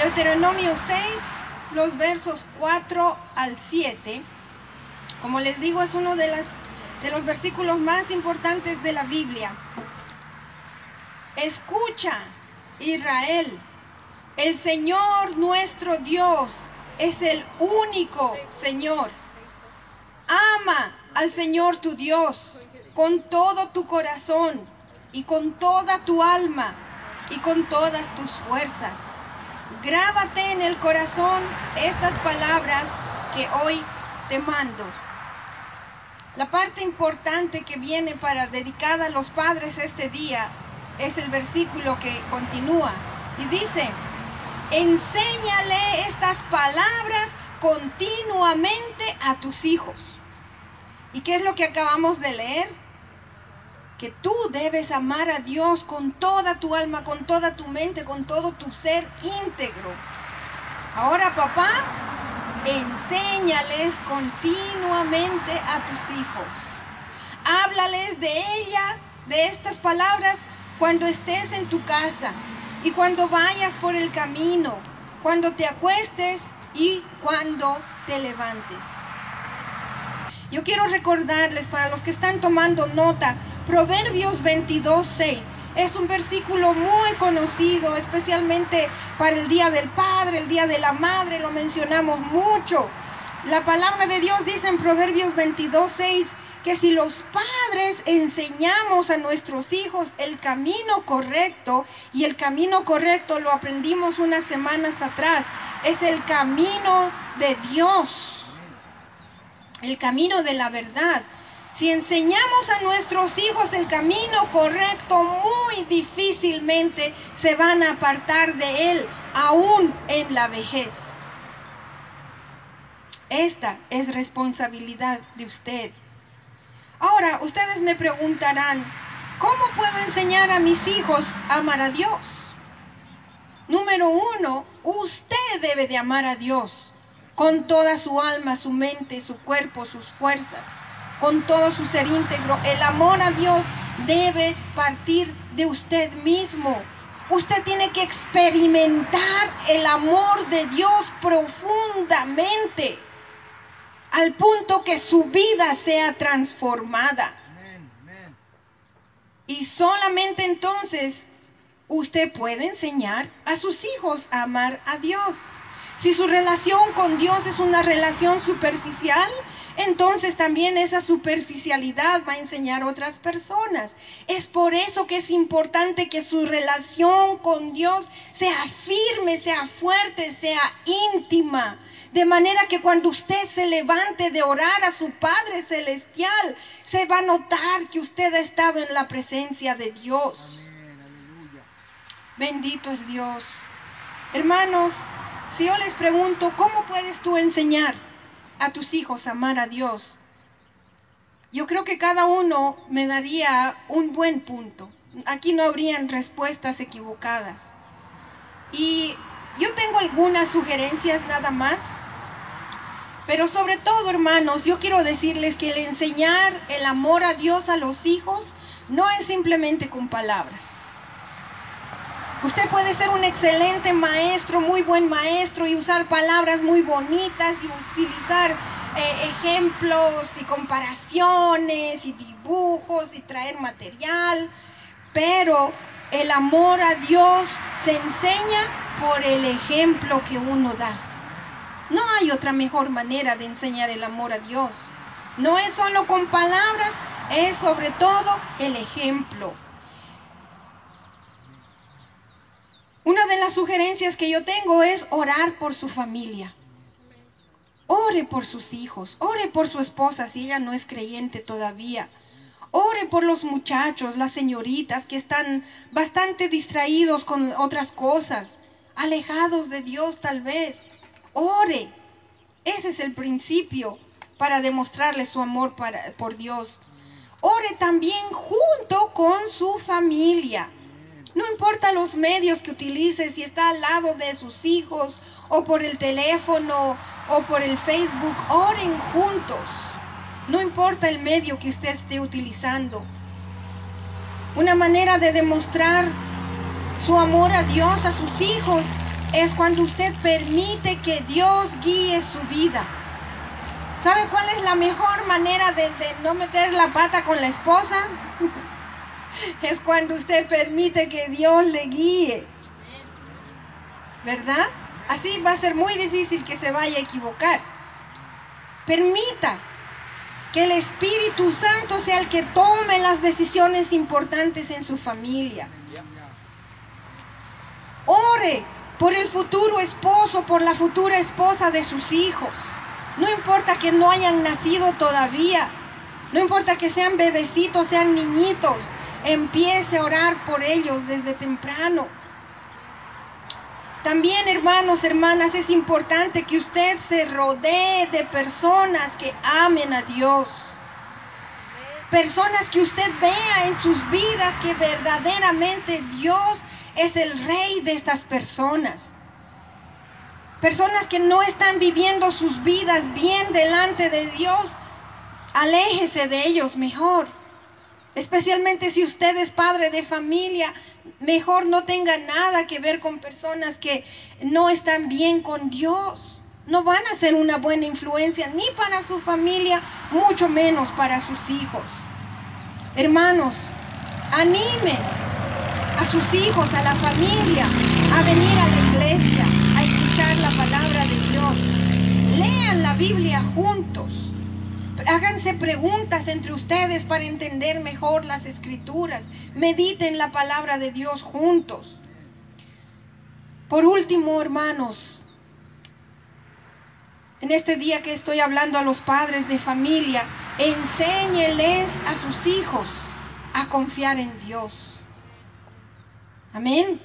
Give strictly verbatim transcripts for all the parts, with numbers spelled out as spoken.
Deuteronomio seis, los versos cuatro al siete. Como les digo, es uno de, las, de los versículos más importantes de la Biblia. Escucha, Israel, el Señor nuestro Dios es el único Señor. Ama al Señor tu Dios con todo tu corazón y con toda tu alma y con todas tus fuerzas. Grábate en el corazón estas palabras que hoy te mando. La parte importante que viene para dedicada a los padres este día es el versículo que continúa y dice: enséñale estas palabras continuamente a tus hijos. ¿Y qué es lo que acabamos de leer? Que tú debes amar a Dios con toda tu alma, con toda tu mente, con todo tu ser íntegro. Ahora, papá, enséñales continuamente a tus hijos. Háblales de ella, de estas palabras, cuando estés en tu casa y cuando vayas por el camino, cuando te acuestes y cuando te levantes. Yo quiero recordarles, para los que están tomando nota, Proverbios veintidós, seis. Es un versículo muy conocido, especialmente para el Día del Padre, el Día de la Madre, lo mencionamos mucho. La palabra de Dios dice en Proverbios veintidós, seis, que si los padres enseñamos a nuestros hijos el camino correcto, y el camino correcto lo aprendimos unas semanas atrás, es el camino de Dios, el camino de la verdad. Si enseñamos a nuestros hijos el camino correcto, muy difícilmente se van a apartar de él, aún en la vejez. Esta es responsabilidad de usted. Ahora, ustedes me preguntarán, ¿cómo puedo enseñar a mis hijos a amar a Dios? Número uno, usted debe de amar a Dios con toda su alma, su mente, su cuerpo, sus fuerzas, con todo su ser íntegro. El amor a Dios debe partir de usted mismo. Usted tiene que experimentar el amor de Dios profundamente, al punto que su vida sea transformada. Y solamente entonces usted puede enseñar a sus hijos a amar a Dios. Si su relación con Dios es una relación superficial, entonces también esa superficialidad va a enseñar a otras personas. Es por eso que es importante que su relación con Dios sea firme, sea fuerte, sea íntima. De manera que cuando usted se levante de orar a su Padre Celestial, se va a notar que usted ha estado en la presencia de Dios. Bendito es Dios. Hermanos, si yo les pregunto, ¿cómo puedes tú enseñar a tus hijos a amar a Dios? Yo creo que cada uno me daría un buen punto. Aquí no habrían respuestas equivocadas. Y yo tengo algunas sugerencias nada más. Pero sobre todo, hermanos, yo quiero decirles que el enseñar el amor a Dios a los hijos no es simplemente con palabras. Usted puede ser un excelente maestro, muy buen maestro, y usar palabras muy bonitas y utilizar eh, ejemplos y comparaciones y dibujos y traer material, pero el amor a Dios se enseña por el ejemplo que uno da. No hay otra mejor manera de enseñar el amor a Dios. No es solo con palabras, es sobre todo el ejemplo. Una de las sugerencias que yo tengo es orar por su familia. Ore por sus hijos, ore por su esposa si ella no es creyente todavía. Ore por los muchachos, las señoritas que están bastante distraídos con otras cosas, alejados de Dios tal vez. Ore. Ese es el principio para demostrarle su amor para, por Dios. Ore también junto con su familia. No importa los medios que utilice, si está al lado de sus hijos, o por el teléfono, o por el Facebook, oren juntos. No importa el medio que usted esté utilizando. Una manera de demostrar su amor a Dios, a sus hijos, es cuando usted permite que Dios guíe su vida. ¿Sabe cuál es la mejor manera de, de no meter la pata con la esposa? Es cuando usted permite que Dios le guíe. ¿Verdad? Así va a ser muy difícil que se vaya a equivocar. Permita que el Espíritu Santo sea el que tome las decisiones importantes en su familia. Ore por el futuro esposo, por la futura esposa de sus hijos. No importa que no hayan nacido todavía. No importa que sean bebecitos, sean niñitos. Empiece a orar por ellos desde temprano. También, hermanos, hermanas, es importante que usted se rodee de personas que amen a Dios. Personas que usted vea en sus vidas que verdaderamente Dios es el rey de estas personas. Personas que no están viviendo sus vidas bien delante de Dios, aléjese de ellos mejor. Especialmente si usted es padre de familia, mejor no tenga nada que ver con personas que no están bien con Dios. No van a ser una buena influencia ni para su familia, mucho menos para sus hijos. Hermanos, anime a sus hijos, a la familia, a venir a la iglesia, a escuchar la palabra de Dios. Lean la Biblia juntos. Háganse preguntas entre ustedes para entender mejor las Escrituras. Mediten la palabra de Dios juntos. Por último, hermanos, en este día que estoy hablando a los padres de familia, enséñeles a sus hijos a confiar en Dios. Amén.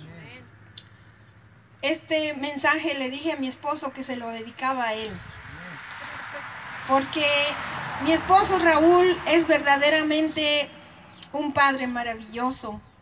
Este mensaje le dije a mi esposo que se lo dedicaba a él. Porque mi esposo Raúl es verdaderamente un padre maravilloso.